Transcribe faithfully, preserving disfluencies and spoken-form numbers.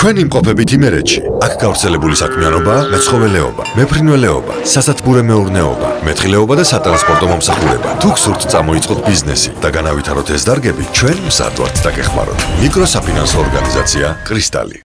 ჩვენ იმყოფებით იმერეთში. აქ გავრცელებული საქმიანობაა მეცხოველეობა, მეფრინველეობა, სასათბურე მეურნეობა, მეთხილეობა და სატრანსპორტო მომსახურება. თუ გსურთ წამოიწყოთ ბიზნესი და განავითაროთ ეს დარგები, ჩვენ მზად ვართ დაგეხმაროთ. მიკროსაფინანსო ორგანიზაცია კრისტალი.